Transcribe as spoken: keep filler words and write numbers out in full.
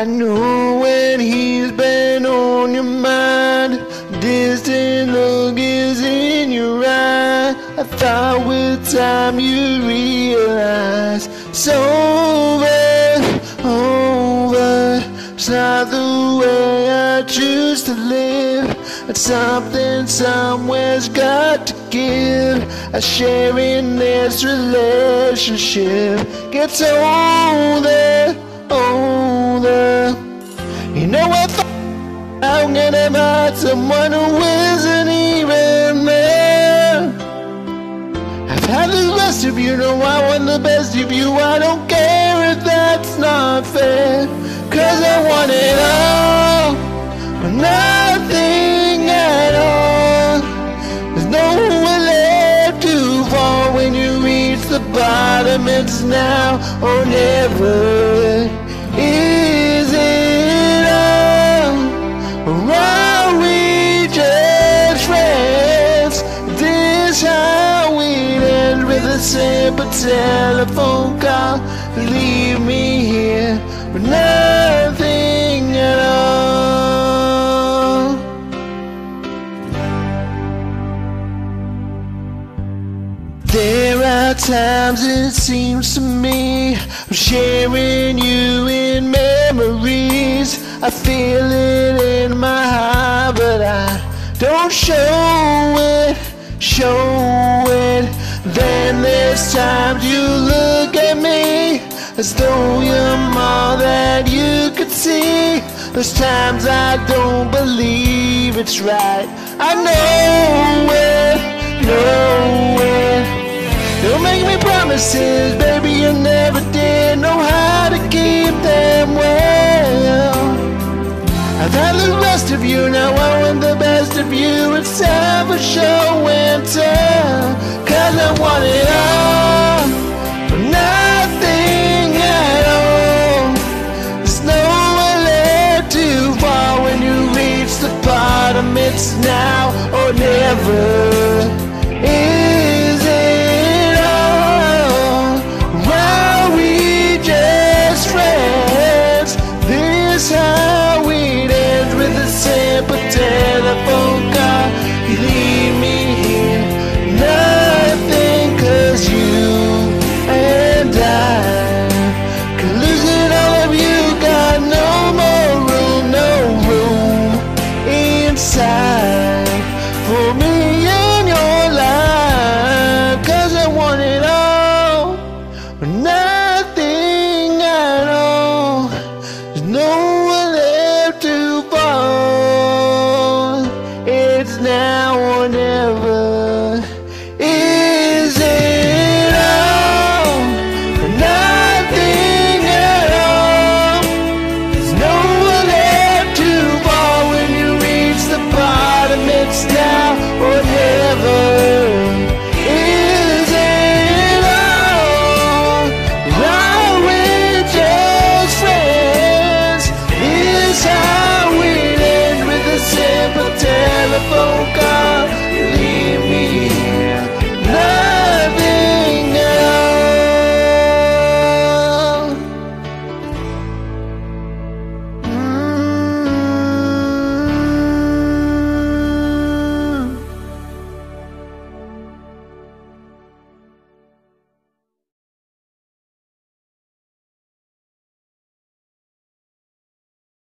I know when he's been on your mind, distant look is in your eye. I thought with time you'd realize it's over, over. It's not the way I choose to live. It's something somewhere's got to give. A share in this relationship gets older, older. You know I thought I'm gonna find someone who isn't even there. I've had the rest of you, know I want the best of you. I don't care if that's not fair, 'cause I want it all, but nothing at all. There's nowhere left to fall when you reach the bottom. It's now or never. Is it all, or are we just friends? This how it ends, with a simple telephone call. Leave me here with nothing at all. There are times it seems to me I'm sharing you in memories. I feel it in my heart, but I don't show it, show it. Then there's times you look at me as though you're more that you could see. There's times I don't believe it's right. I know it, know it. Don't make me promises, baby, you never did know how to keep them well. I've had the rest of you, now I want the best of you. It's time for show and tell, 'cause I want it all, but nothing at all. There's nowhere left to fall when you reach the bottom. It's now or never. Is it all, or are we just friends? This how it ends, with a simple telephone call. You leave me here, nothing, 'cause you and I could lose it all of you. Got no more room, no room inside for me.